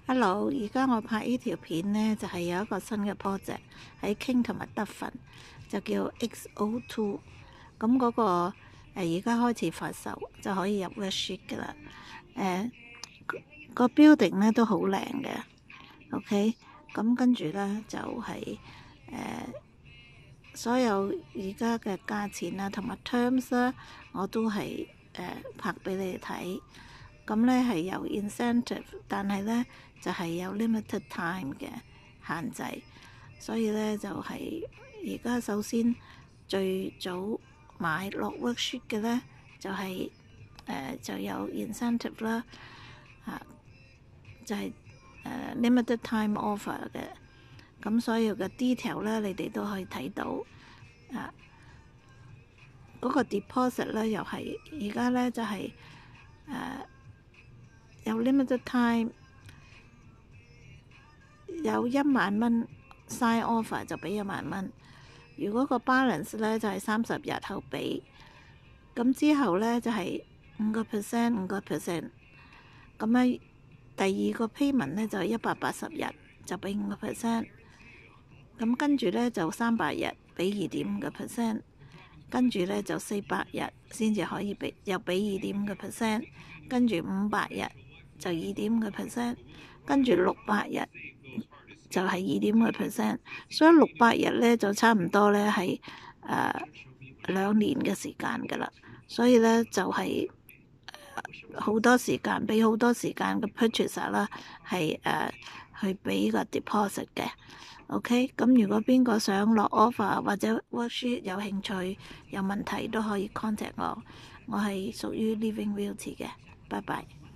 Hello，而家我拍呢條片呢，就係有一個新嘅 project 喺 King 同埋德份，就叫 XO2。咁嗰個而家開始發售，就可以入 worksheet 㗎啦。個 building 呢都好靚嘅。OK，咁跟住呢，就係所有而家嘅價錢啦，同埋 terms 啦，我都係拍俾你哋睇。咁呢係有 incentive，但係呢就係有 limited time 嘅限制，所以呢就係而家首先最早買落 worksheet 嘅呢就係就有 incentive 啦，就係limited time offer 嘅。咁所有嘅 detail 呢，你哋都可以睇到。嗰個 deposit 呢又係而家呢就係有 limited time， 有1萬蚊 sign offer 就俾1萬蚊。如果個 balance 呢就係30日後俾，咁之後呢就係5%。咁咧第二個 payment 呢就係180日就俾5%。咁跟住呢就300日俾2.5%，跟住呢就400日先至可以俾，又俾2.5%，跟住500日就2.5%，跟住600日就係2.5%，所以600日呢就差唔多呢係2年嘅時間㗎啦。所以呢就係好多時間，俾好多時間嘅 purchaser 啦，係去俾個 deposit 嘅。OK， 咁如果邊個想落 offer 或者 worksheet 有興趣有問題都可以 contact我，我係屬於 Living Realty 嘅。拜拜。